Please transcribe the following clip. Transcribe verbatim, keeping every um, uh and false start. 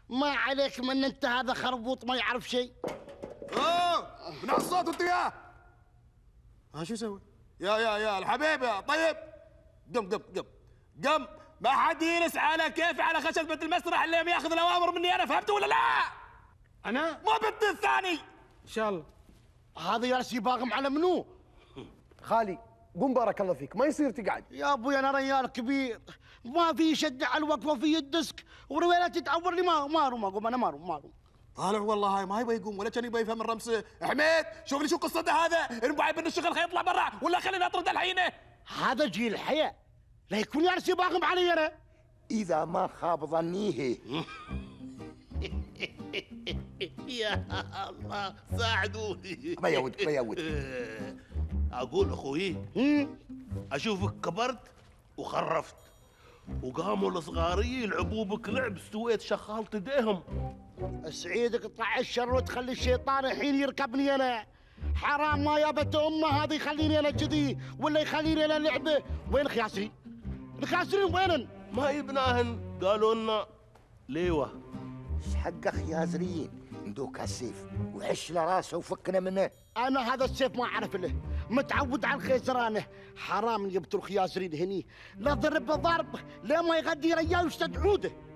ما عليك من انت هذا خربوط ما يعرف شيء. اوه من الصوت وانت وياه. ها شو يسوي؟ يا يا يا الحبيب يا طيب. قم قم قم قم. ما حد يجلس على كيف على خشبة المسرح اللي ياخذ الاوامر مني انا، فهمت ولا لا؟ انا مو بنت الثاني ان شاء الله. هذا جالس يباغم على منو؟ خالي قم بارك الله فيك، ما يصير تقعد. يا ابوي انا ريال كبير، ما في شد على الوقفه وفي الديسك ورويلات تتعور لي. ما ما اروم اقوم، انا ما اروم ما اروم. طالع والله هاي ما يبغى يقوم ولا كان يبغى يفهم الرمس. حميد شوف لي شو قصته هذا، انبعي من الشغل خليه يطلع برا ولا خليني اطرد الحين. هذا جيل الحياه، لا يكون جالس يباغم علي انا. إذا ما خاب ظنيه. يا الله ساعدوني. ما يود ما يود. اقول اخوي اشوفك كبرت وخرفت وقاموا الصغاري يلعبوا بك لعب استويت شخالت ايديهم. سعيدك طلع الشر وتخلي الشيطان الحين يركبني انا. حرام ما يابت امه هذه يخليني انا كذي ولا يخليني انا لعبه. وين الخياسرين؟ الخياسرين وينن؟ ما يبناهن قالوا لنا ليوه. ايش حق خيازرين؟ ندوك هالسيف وعش له راسه وفكنا منه. انا هذا السيف ما اعرف له، متعود على الخيزرانه. حرام جبتوا الخيازرين هني، لا ضرب ضرب ليه ما يغدي ريال ويستدعوده.